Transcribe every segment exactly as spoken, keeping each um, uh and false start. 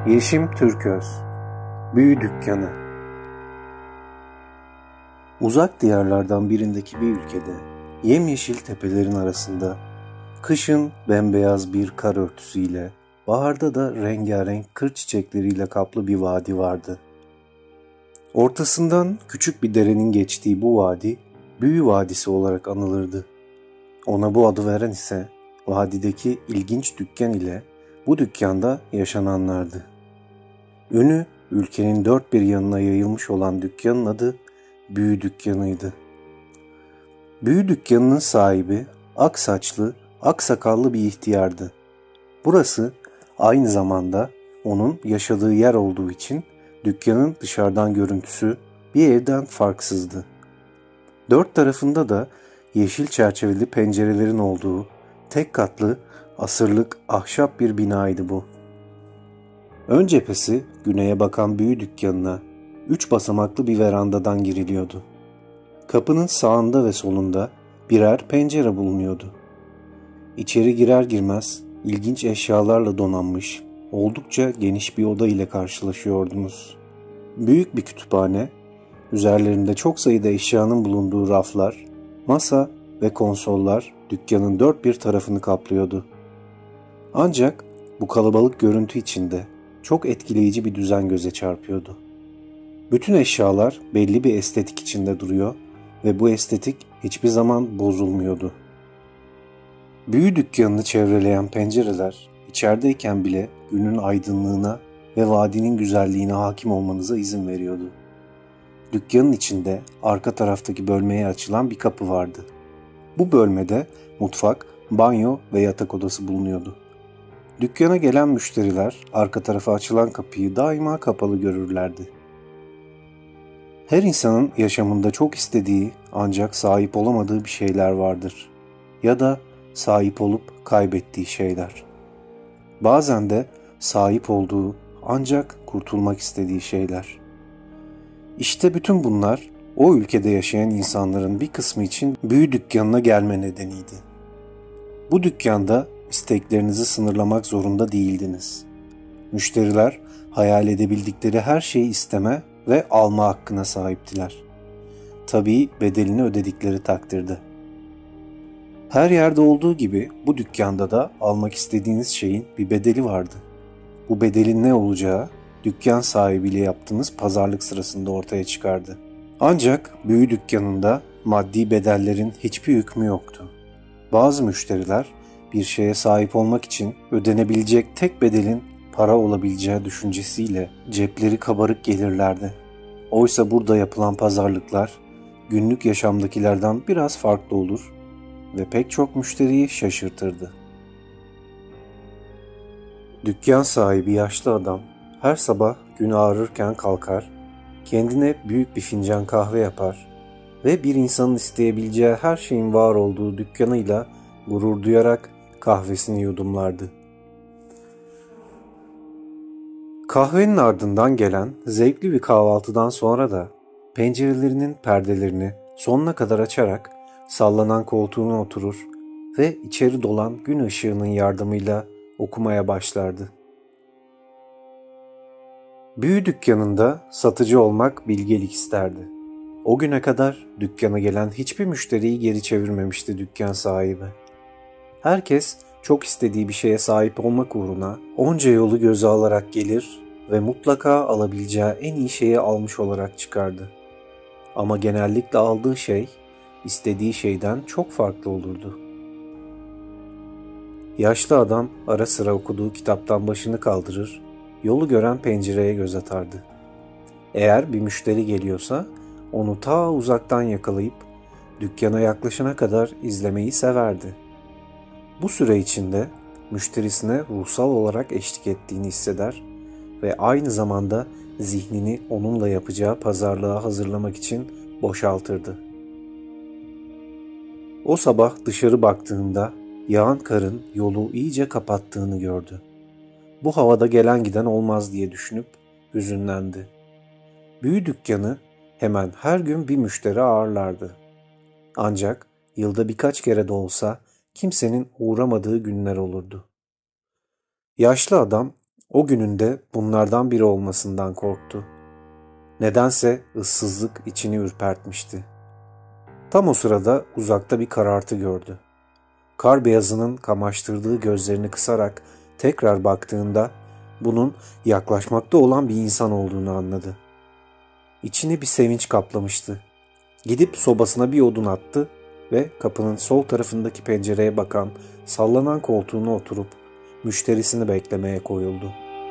Yeşim Türköz, Büyü Dükkanı. Uzak diyarlardan birindeki bir ülkede, yemyeşil tepelerin arasında, kışın bembeyaz bir kar örtüsüyle, baharda da rengarenk kır çiçekleriyle kaplı bir vadi vardı. Ortasından küçük bir derenin geçtiği bu vadi, Büyü Vadisi olarak anılırdı. Ona bu adı veren ise, vadideki ilginç dükkan ile bu dükkanda yaşananlardı. Ünü ülkenin dört bir yanına yayılmış olan dükkanın adı Büyü Dükkanı'ydı. Büyü Dükkanı'nın sahibi ak saçlı, ak sakallı bir ihtiyardı. Burası aynı zamanda onun yaşadığı yer olduğu için dükkanın dışarıdan görüntüsü bir evden farksızdı. Dört tarafında da yeşil çerçeveli pencerelerin olduğu tek katlı asırlık ahşap bir binaydı bu. Ön cephesi güneye bakan büyü dükkanına üç basamaklı bir verandadan giriliyordu. Kapının sağında ve solunda birer pencere bulunuyordu. İçeri girer girmez ilginç eşyalarla donanmış, oldukça geniş bir oda ile karşılaşıyordunuz. Büyük bir kütüphane, üzerlerinde çok sayıda eşyanın bulunduğu raflar, masa ve konsollar dükkanın dört bir tarafını kaplıyordu. Ancak bu kalabalık görüntü içinde çok etkileyici bir düzen göze çarpıyordu. Bütün eşyalar belli bir estetik içinde duruyor ve bu estetik hiçbir zaman bozulmuyordu. Büyü dükkanını çevreleyen pencereler içerideyken bile günün aydınlığına ve vadinin güzelliğine hakim olmanıza izin veriyordu. Dükkanın içinde arka taraftaki bölmeye açılan bir kapı vardı. Bu bölmede mutfak, banyo ve yatak odası bulunuyordu. Dükkana gelen müşteriler arka tarafa açılan kapıyı daima kapalı görürlerdi. Her insanın yaşamında çok istediği ancak sahip olamadığı bir şeyler vardır. Ya da sahip olup kaybettiği şeyler. Bazen de sahip olduğu ancak kurtulmak istediği şeyler. İşte bütün bunlar o ülkede yaşayan insanların bir kısmı için büyü dükkanına gelme nedeniydi. Bu dükkanda isteklerinizi sınırlamak zorunda değildiniz. Müşteriler hayal edebildikleri her şeyi isteme ve alma hakkına sahiptiler. Tabii bedelini ödedikleri takdirde. Her yerde olduğu gibi bu dükkanda da almak istediğiniz şeyin bir bedeli vardı. Bu bedelin ne olacağı dükkan sahibiyle yaptığınız pazarlık sırasında ortaya çıkardı. Ancak büyü dükkanında maddi bedellerin hiçbir hükmü yoktu. Bazı müşteriler bir şeye sahip olmak için ödenebilecek tek bedelin para olabileceği düşüncesiyle cepleri kabarık gelirlerdi. Oysa burada yapılan pazarlıklar günlük yaşamdakilerden biraz farklı olur ve pek çok müşteriyi şaşırtırdı. Dükkan sahibi yaşlı adam her sabah gün ağrırken kalkar, kendine büyük bir fincan kahve yapar ve bir insanın isteyebileceği her şeyin var olduğu dükkanıyla gurur duyarak kahvesini yudumlardı. Kahvenin ardından gelen zevkli bir kahvaltıdan sonra da pencerelerinin perdelerini sonuna kadar açarak sallanan koltuğuna oturur ve içeri dolan gün ışığının yardımıyla okumaya başlardı. Büyü dükkanında satıcı olmak bilgelik isterdi. O güne kadar dükkana gelen hiçbir müşteriyi geri çevirmemişti dükkan sahibi. Herkes çok istediği bir şeye sahip olmak uğruna onca yolu göze alarak gelir ve mutlaka alabileceği en iyi şeyi almış olarak çıkardı. Ama genellikle aldığı şey istediği şeyden çok farklı olurdu. Yaşlı adam ara sıra okuduğu kitaptan başını kaldırır, yolu gören pencereye göz atardı. Eğer bir müşteri geliyorsa onu ta uzaktan yakalayıp dükkana yaklaşana kadar izlemeyi severdi. Bu süre içinde müşterisine ruhsal olarak eşlik ettiğini hisseder ve aynı zamanda zihnini onunla yapacağı pazarlığa hazırlamak için boşaltırdı. O sabah dışarı baktığında yağan karın yolu iyice kapattığını gördü. Bu havada gelen giden olmaz diye düşünüp hüzünlendi. Büyü dükkanı hemen her gün bir müşteri ağırlardı. Ancak yılda birkaç kere de olsa kimsenin uğramadığı günler olurdu. Yaşlı adam O günün de bunlardan biri olmasından korktu. Nedense ıssızlık içini ürpertmişti. Tam o sırada uzakta bir karartı gördü. Kar beyazının kamaştırdığı gözlerini kısarak tekrar baktığında bunun yaklaşmakta olan bir insan olduğunu anladı. İçini bir sevinç kaplamıştı. Gidip sobasına bir odun attı ve kapının sol tarafındaki pencereye bakan sallanan koltuğuna oturup müşterisini beklemeye koyuldu.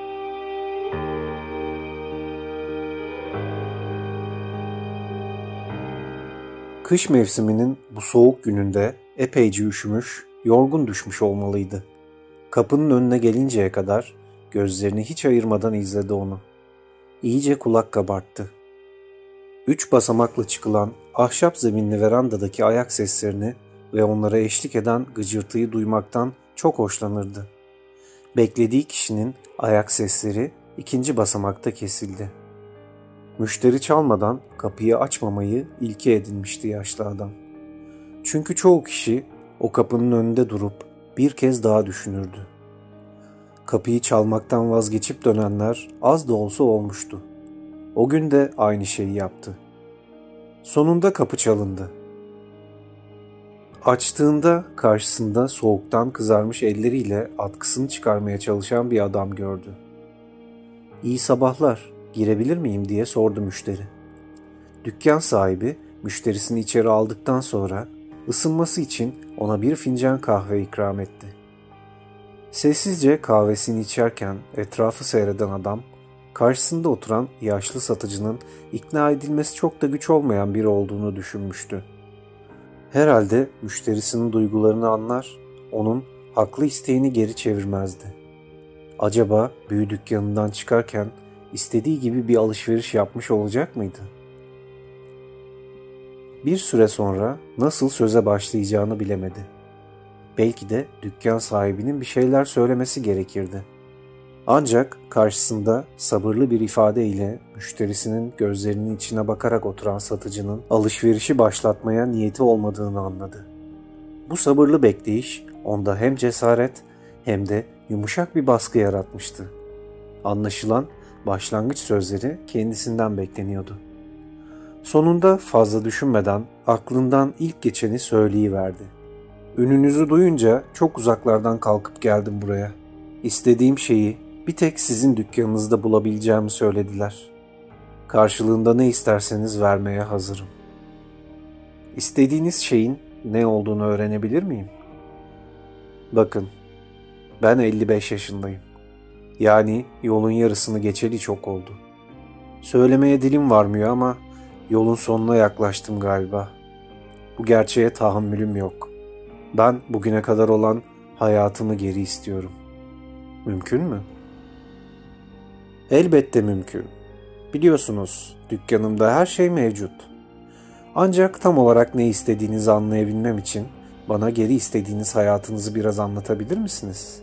Kış mevsiminin bu soğuk gününde epeyce üşümüş, yorgun düşmüş olmalıydı. Kapının önüne gelinceye kadar gözlerini hiç ayırmadan izledi onu. İyice kulak kabarttı. Üç basamaklı çıkılan ahşap zeminli verandadaki ayak seslerini ve onlara eşlik eden gıcırtıyı duymaktan çok hoşlanırdı. Beklediği kişinin ayak sesleri ikinci basamakta kesildi. Müşteri çalmadan kapıyı açmamayı ilke edinmişti yaşlı adam. Çünkü çoğu kişi o kapının önünde durup bir kez daha düşünürdü. Kapıyı çalmaktan vazgeçip dönenler az da olsa olmuştu. O gün de aynı şeyi yaptı. Sonunda kapı çalındı. Açtığında karşısında soğuktan kızarmış elleriyle atkısını çıkarmaya çalışan bir adam gördü. "İyi sabahlar, girebilir miyim?" diye sordu müşteri. Dükkan sahibi müşterisini içeri aldıktan sonra ısınması için ona bir fincan kahve ikram etti. Sessizce kahvesini içerken etrafı seyreden adam, karşısında oturan yaşlı satıcının ikna edilmesi çok da güç olmayan biri olduğunu düşünmüştü. Herhalde müşterisinin duygularını anlar, onun haklı isteğini geri çevirmezdi. Acaba büyü dükkanından çıkarken istediği gibi bir alışveriş yapmış olacak mıydı? Bir süre sonra nasıl söze başlayacağını bilemedi. Belki de dükkan sahibinin bir şeyler söylemesi gerekirdi. Ancak karşısında sabırlı bir ifadeyle müşterisinin gözlerinin içine bakarak oturan satıcının alışverişi başlatmaya niyeti olmadığını anladı. Bu sabırlı bekleyiş onda hem cesaret hem de yumuşak bir baskı yaratmıştı. Anlaşılan başlangıç sözleri kendisinden bekleniyordu. Sonunda fazla düşünmeden aklından ilk geçeni söyleyiverdi. "Ününüzü duyunca çok uzaklardan kalkıp geldim buraya. İstediğim şeyi bir tek sizin dükkanınızda bulabileceğimi söylediler. Karşılığında ne isterseniz vermeye hazırım." "İstediğiniz şeyin ne olduğunu öğrenebilir miyim?" "Bakın, ben elli beş yaşındayım. Yani yolun yarısını geçeli çok oldu. Söylemeye dilim varmıyor ama yolun sonuna yaklaştım galiba. Bu gerçeğe tahammülüm yok. Ben bugüne kadar olan hayatımı geri istiyorum. Mümkün mü?" "Elbette mümkün. Biliyorsunuz, dükkanımda her şey mevcut. Ancak tam olarak ne istediğinizi anlayabilmem için bana geri istediğiniz hayatınızı biraz anlatabilir misiniz?"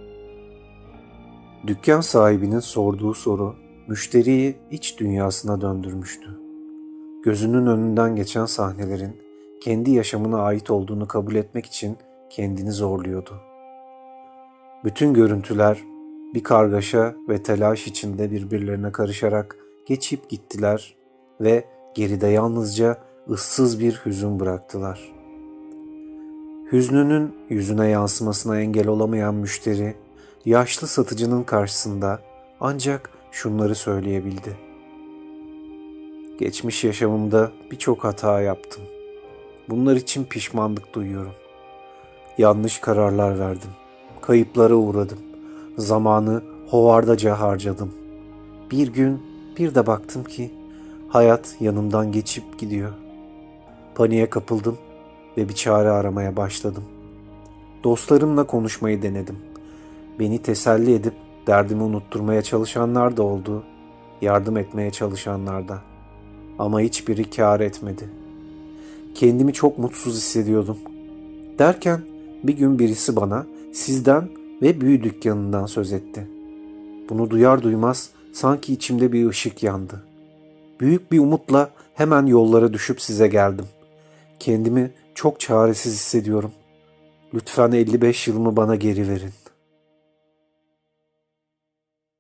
Dükkan sahibinin sorduğu soru müşteriyi iç dünyasına döndürmüştü. Gözünün önünden geçen sahnelerin kendi yaşamına ait olduğunu kabul etmek için kendini zorluyordu. Bütün görüntüler bir kargaşa ve telaş içinde birbirlerine karışarak geçip gittiler ve geride yalnızca ıssız bir hüzün bıraktılar. Hüznünün yüzüne yansımasına engel olamayan müşteri, yaşlı satıcının karşısında ancak şunları söyleyebildi: "Geçmiş yaşamımda birçok hata yaptım. Bunlar için pişmanlık duyuyorum. Yanlış kararlar verdim. Kayıplara uğradım. Zamanı hovardaca harcadım. Bir gün bir de baktım ki hayat yanımdan geçip gidiyor. Paniğe kapıldım ve bir çare aramaya başladım. Dostlarımla konuşmayı denedim. Beni teselli edip derdimi unutturmaya çalışanlar da oldu, yardım etmeye çalışanlar da. Ama hiçbiri kâr etmedi. Kendimi çok mutsuz hissediyordum. Derken bir gün birisi bana sizden ve büyü dükkanından söz etti. Bunu duyar duymaz sanki içimde bir ışık yandı. Büyük bir umutla hemen yollara düşüp size geldim. Kendimi çok çaresiz hissediyorum. Lütfen elli beş yılımı bana geri verin."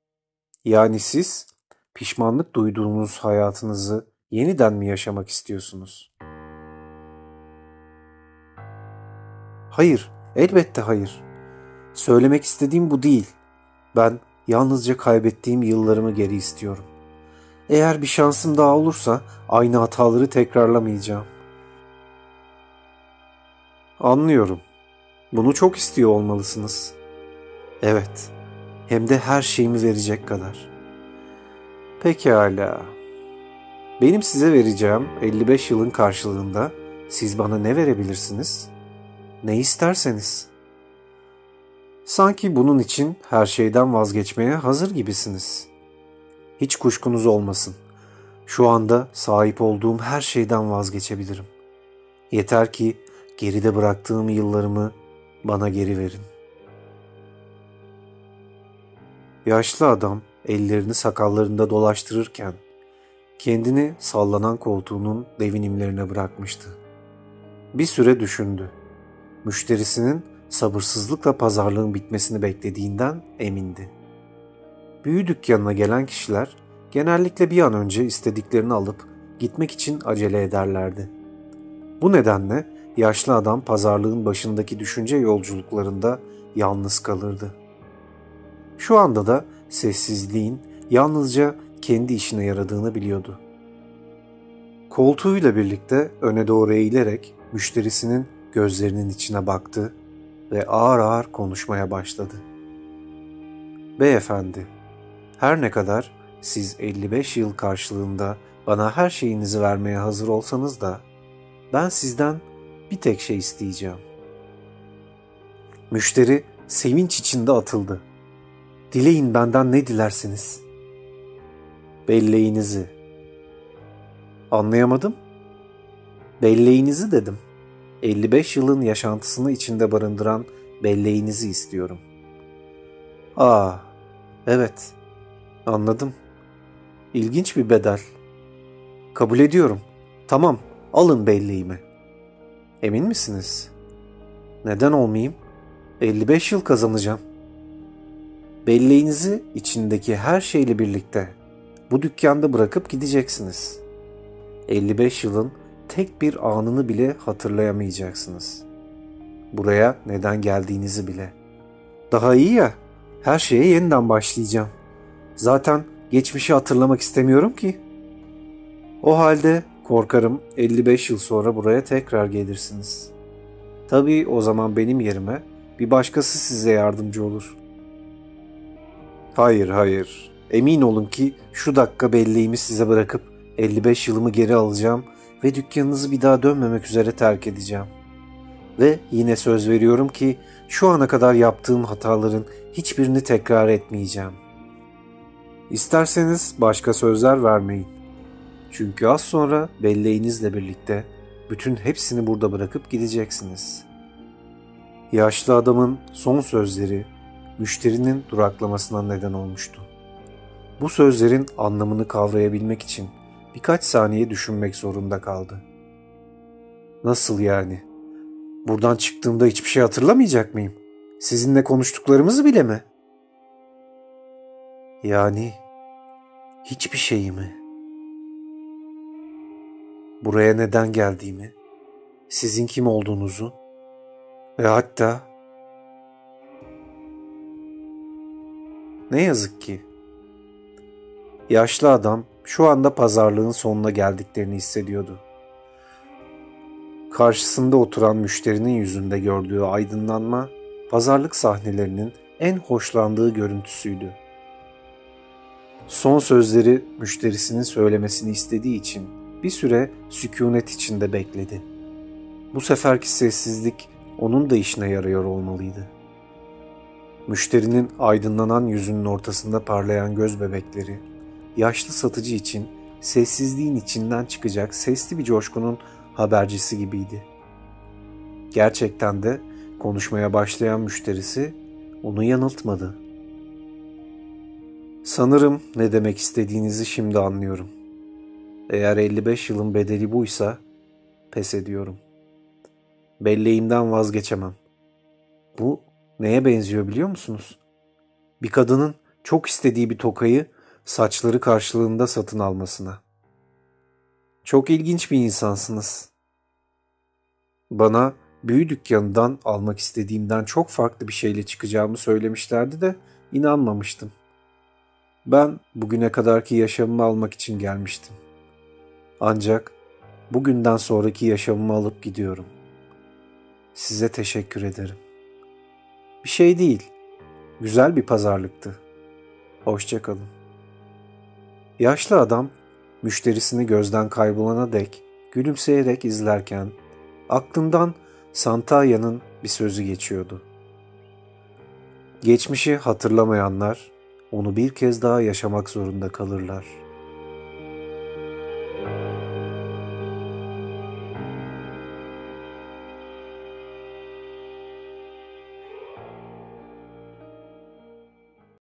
Yani siz pişmanlık duyduğunuz hayatınızı yeniden mi yaşamak istiyorsunuz? Hayır, elbette hayır. Söylemek istediğim bu değil. Ben yalnızca kaybettiğim yıllarımı geri istiyorum. Eğer bir şansım daha olursa aynı hataları tekrarlamayacağım. Anlıyorum. Bunu çok istiyor olmalısınız. Evet, hem de her şeyimi verecek kadar. Pekala. Benim size vereceğim elli beş yılın karşılığında siz bana ne verebilirsiniz? Ne isterseniz. Sanki bunun için her şeyden vazgeçmeye hazır gibisiniz. Hiç kuşkunuz olmasın. Şu anda sahip olduğum her şeyden vazgeçebilirim. Yeter ki geride bıraktığım yıllarımı bana geri verin. Yaşlı adam ellerini sakallarında dolaştırırken kendini sallanan koltuğunun devinimlerine bırakmıştı. Bir süre düşündü. Müşterisinin sabırsızlıkla pazarlığın bitmesini beklediğinden emindi. Büyü dükkanına gelen kişiler genellikle bir an önce istediklerini alıp gitmek için acele ederlerdi. Bu nedenle yaşlı adam pazarlığın başındaki düşünce yolculuklarında yalnız kalırdı. Şu anda da sessizliğin yalnızca kendi işine yaradığını biliyordu. Koltuğuyla birlikte öne doğru eğilerek müşterisinin gözlerinin içine baktı ve ağır ağır konuşmaya başladı. Beyefendi, her ne kadar siz elli beş yıl karşılığında bana her şeyinizi vermeye hazır olsanız da ben sizden bir tek şey isteyeceğim. Müşteri sevinç içinde atıldı. Dileyin benden ne dilersiniz? Belleğinizi. Anlayamadım. Belleğinizi dedim. elli beş yılın yaşantısını içinde barındıran belleğinizi istiyorum. Aa, evet. Anladım. İlginç bir bedel. Kabul ediyorum. Tamam, alın belleğimi. Emin misiniz? Neden olmayayım? elli beş yıl kazanacağım. Belleğinizi içindeki her şeyle birlikte bu dükkanda bırakıp gideceksiniz. elli beş yılın tek bir anını bile hatırlayamayacaksınız. Buraya neden geldiğinizi bile. Daha iyi ya, her şeye yeniden başlayacağım. Zaten geçmişi hatırlamak istemiyorum ki. O halde korkarım elli beş yıl sonra buraya tekrar gelirsiniz. Tabii o zaman benim yerime bir başkası size yardımcı olur. Hayır, hayır. Emin olun ki şu dakika belleğimi size bırakıp elli beş yılımı geri alacağım ve dükkanınızı bir daha dönmemek üzere terk edeceğim. Ve yine söz veriyorum ki şu ana kadar yaptığım hataların hiçbirini tekrar etmeyeceğim. İsterseniz başka sözler vermeyin. Çünkü az sonra belleğinizle birlikte bütün hepsini burada bırakıp gideceksiniz. Yaşlı adamın son sözleri müşterinin duraklamasına neden olmuştu. Bu sözlerin anlamını kavrayabilmek için birkaç saniye düşünmek zorunda kaldı. Nasıl yani? Buradan çıktığımda hiçbir şey hatırlamayacak mıyım? Sizinle konuştuklarımızı bile mi? Yani hiçbir şeyi mi? Buraya neden geldiğimi, sizin kim olduğunuzu ve hatta ne yazık ki yaşlı adam şu anda pazarlığın sonuna geldiklerini hissediyordu. Karşısında oturan müşterinin yüzünde gördüğü aydınlanma, pazarlık sahnelerinin en hoşlandığı görüntüsüydü. Son sözleri müşterisinin söylemesini istediği için bir süre sükunet içinde bekledi. Bu seferki sessizlik onun da işine yarıyor olmalıydı. Müşterinin aydınlanan yüzünün ortasında parlayan göz bebekleri, yaşlı satıcı için sessizliğin içinden çıkacak sesli bir coşkunun habercisi gibiydi. Gerçekten de konuşmaya başlayan müşterisi onu yanıltmadı. Sanırım ne demek istediğinizi şimdi anlıyorum. Eğer elli beş yılın bedeli buysa pes ediyorum. Belleğimden vazgeçemem. Bu neye benziyor biliyor musunuz? Bir kadının Çok istediği bir tokayı saçları karşılığında satın almasına. Çok ilginç bir insansınız. Bana büyü dükkanından almak istediğimden çok farklı bir şeyle çıkacağımı söylemişlerdi de inanmamıştım. Ben bugüne kadarki yaşamımı almak için gelmiştim. Ancak bugünden sonraki yaşamımı alıp gidiyorum. Size teşekkür ederim. Bir şey değil. Güzel bir pazarlıktı. Hoşça kalın. Yaşlı adam müşterisini gözden kaybolana dek gülümseyerek izlerken aklından Santaya'nın bir sözü geçiyordu. Geçmişi hatırlamayanlar onu bir kez daha yaşamak zorunda kalırlar.